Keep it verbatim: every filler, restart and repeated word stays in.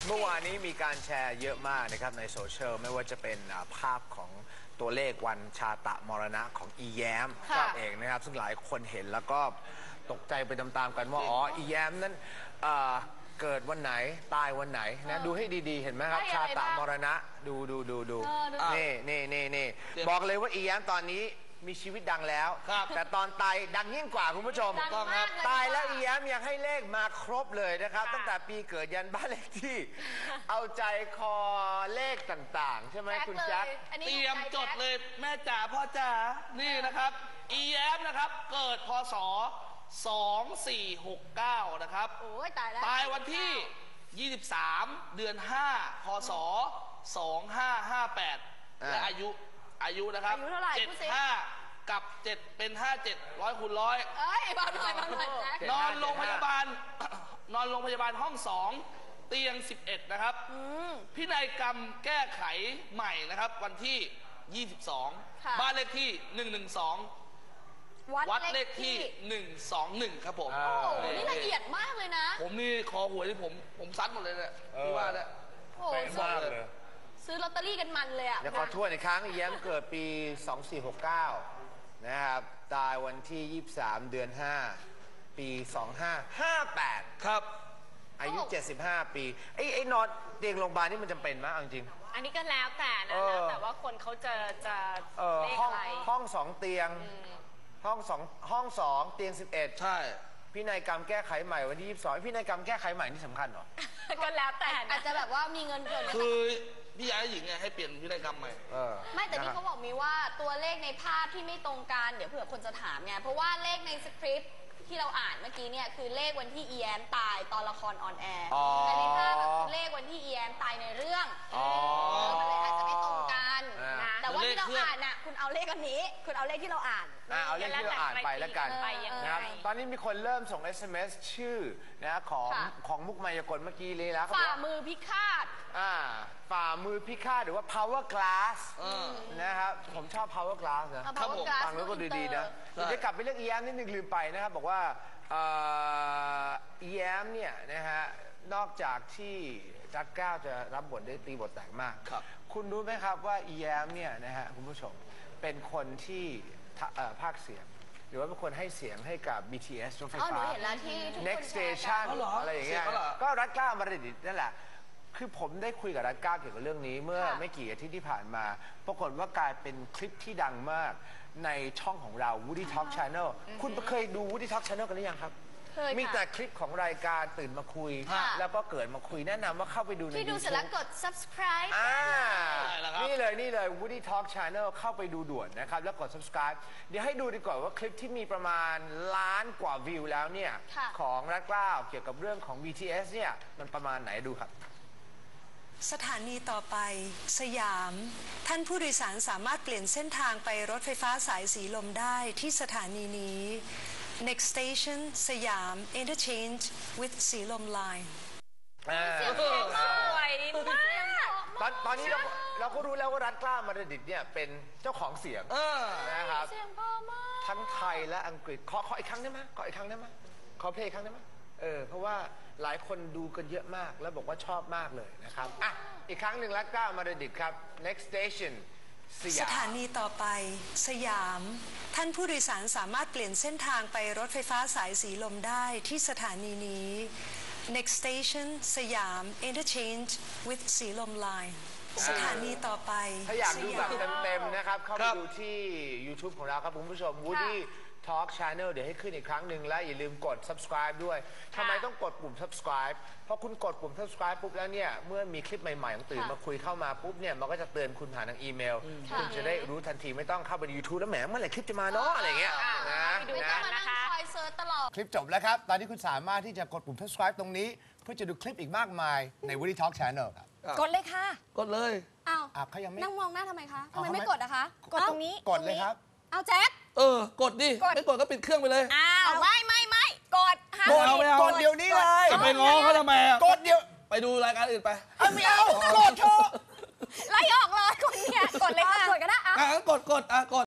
เมื่อวานนี้มีการแชร์เยอะมากนะครับในโซเชียลไม่ว่าจะเป็นภาพของตัวเลขวันชาตะมรณะของอีแย้มเองนะครับซึ่งหลายคนเห็นแล้วก็ตกใจไปตามๆกันว่าอ๋ออีแย้มนั้นเกิดวันไหนตายวันไหนนะดูให้ดีๆเห็นไหมครับชาตะมรณะดูดูดูดูนี่นี่นี่นี่บอกเลยว่าอีแย้มตอนนี้มีชีวิตดังแล้วแต่ตอนตายดังยิ่งกว่าคุณผู้ชมตายแล้วอีแย้มยังให้เลขมาครบเลยนะครับตั้งแต่ปีเกิดยันบ้านเลขที่เอาใจคอเลขต่างๆใช่ไหมคุณแจ็คเตรียมจดเลยแม่จ๋าพ่อจ๋านี่นะครับอีแย้มนะครับเกิดพศสองสี่หกเก้านะครับโอ้ยตายแล้วตายวันที่ยี่สิบสามเดือนห้าพศสองห้าห้าแปดและอายุอายุนะครับเจ็ดห้ากับเจ็ดเป็นห้าเจ็ดร้อยคูณร้อยเอ้ยบางหน่อยบางหน่อยนอนโรงพยาบาลนอนโรงพยาบาลห้องสองเตียงสิบเอ็ดนะครับพินัยกรรมแก้ไขใหม่นะครับวันที่ยี่สิบสองบ้านเลขที่หนึ่งหนึ่งสองวัดเลขที่หนึ่งสองหนึ่งครับผมโอ้โหนี่ละเอียดมากเลยนะผมนี่คอหวยที่ผมผมซัดหมดเลยเนี่ยพี่ว่าเนี่ยโอ้โหซื้อลอตเตอรี่กันมันเลยอ่ะเดี๋ยวขอทวนอีกครั้งแย้มเกิดปีสองสี่หกเก้านะครับตายวันที่ยี่สิบสามเดือนห้าปีสองห้าห้าแปดครับอายุเจ็ดสิบห้าปีไอ้ไอ้นอนเตียงโรงพยาบาลนี่มันจำเป็นไหมจริงอันนี้ก็แล้วแต่นะแล้วแต่ว่าคนเขาจะจะเลขอะไรห้องสองเตียงห้องสองห้องสองเตียงสิบเอ็ดใช่พินัยกรรมแก้ไขใหม่วันที่ยี่สิบสองพินัยกรรมแก้ไขใหม่นี่สำคัญเหรอก็แล้วแต่อาจจะแบบว่ามีเงินเกินคือพี่ยายหญิงไงให้เปลี่ยนพินัยกรรมใหม่ไม่แต่นี่เขาบอกมีว่าตัวเลขในภาพที่ไม่ตรงกันเดี๋ยวเผื่อคนจะถามไงเพราะว่าเลขในสคริปต์ที่เราอ่านเมื่อกี้เนี่ยคือเลขวันที่อีแย้มตายตอนละครออนแอร์แต่ในภาพคือเลขวันที่อีแย้มตายในเรื่องมันเลยอาจจะไม่ตรงกันแต่ว่าที่เราอ่านน่ะคุณเอาเลขอันนี้คุณเอาเลขที่เราอ่านเอาเลขที่เราอ่านไปแล้วกันนะครับตอนนี้มีคนเริ่มส่ง เอส เอ็ม เอส ชื่อนะของของมุกมายากลเมื่อกี้เลยแล้วฝ่ามือพิฆาตอ่าฝ่ามือพิฆาตหรือว่า power glass นะครับผมชอบ power glass นะฟังแล้วก็ดีๆนะจะกลับไปเรื่องอีแย้มนิดนึงลืมไปนะครับบอกว่าอีแย้มเนี่ยนะฮะนอกจากที่รัฐเกล้าจะรับบทได้ตีบทแตกมากคุณรู้ไหมครับว่าอีแย้มเนี่ยนะฮะคุณผู้ชมเป็นคนที่ภาคเสียงหรือว่าเป็นคนให้เสียงให้กับ บี ที เอส รถไฟฟ้า Next Station อะไรอย่างเงี้ยก็รัฐเกล้ามาดิตนั่นแหละคือผมได้คุยกับรัฐเกล้าเกี่ยวกับเรื่องนี้เมื่อไม่กี่อาทิตย์ที่ผ่านมาปรากฏว่ากลายเป็นคลิปที่ดังมากในช่องของเรา Woody Talk Channel คุณเคยดู Woody Talk Channel กันหรือยังครับมีแต่คลิปของรายการตื่นมาคุยแล้วก็เกิดมาคุยแนะนำว่าเข้าไปดูในที่ดูเสร็จแล้วกด subscribe อ่านี่เลยนี่เลย Woody Talk Channel เข้าไปดูด่วนนะครับแล้วกด subscribe เดี๋ยวให้ดูดีกว่าว่าคลิปที่มีประมาณล้านกว่าวิวแล้วเนี่ยของรัฐเกล้าเกี่ยวกับเรื่องของ บี ที เอส เนี่ยมันประมาณไหนดูครับสถานีต่อไปสยามท่านผู้โดยสารสามารถเปลี่ยนเส้นทางไปรถไฟฟ้าสายสีลมได้ที่สถานีนี้ Next station สยาม Interchange with สีลม Line เสียงเพลงสวยมากตอนตอนนี้เราเราก็รู้แล้วว่ารัฐเกล้ามาดริดเนี่ยเป็นเจ้าของเสียงนะครับเสียงเพราะมากทั้งไทยและอังกฤษขอขออีกครั้งได้ไหมขออีกครั้งได้ไหมขอเพลงอีกครั้งได้ไหมเออเพราะว่าหลายคนดูกันเยอะมากแล้วบอกว่าชอบมากเลยนะครับอ่ะอีกครั้งหนึ่งรัฐเกล้ามาดริดครับ next station สถานีต่อไปสยามท่านผู้โดยสารสามารถเปลี่ยนเส้นทางไปรถไฟฟ้าสายสีลมได้ที่สถานีนี้ Next station สยาม Interchange with สีลม Line สถานีต่อไปถ้าอยากดูแบบเต็มๆนะครับเข้าไปดูที่ YouTube ของเราครับคุณผู้ชม Woody Talk Channel เดี๋ยวให้ขึ้นอีกครั้งหนึ่งและอย่าลืมกด subscribe ด้วยทำไมต้องกดปุ่ม subscribe เพราะคุณกดปุ่ม subscribe ปุ๊บแล้วเนี่ยเมื่อมีคลิปใหม่ๆของตื่นมาคุยเข้ามาปุ๊บเนี่ยมันก็จะเตือนคุณผ่านทางอีเมลคุณจะได้รู้ทันทีไม่ต้องเข้าไปใน YouTube แล้วแหมเมื่อไหร่คลิปจะมาเนาะอะไรเงี้ยนะไม่ต้องมานั่งคอยเซิร์ชตลอดคลิปจบแล้วครับตอนนี้คุณสามารถที่จะกดปุ่ม subscribe ตรงนี้เพื่อจะดูคลิปอีกมากมายใน Woody Talk Channel ครับกดเลยค่ะกดเลยอ้าวเขายังไม่นั่งมองหน้าทำไมคะทำไมไม่กดอะคะกดตรงนี้กดเลยครับเอาแจ็คเออกดดิไม่กดก็ปิดเครื่องไปเลยอ้าวไม่ไม่ไม่กดห้ามกดเดี๋ยวนี้เลยจะไปง้อเขาทำไมกดเดี๋ยวไปดูรายการอื่นไปไม่เอากดเถอะไล่ออกเลยคนเนี่ยกดเลยค่ะกดก็ได้อ่ะกดกดอ่ะกด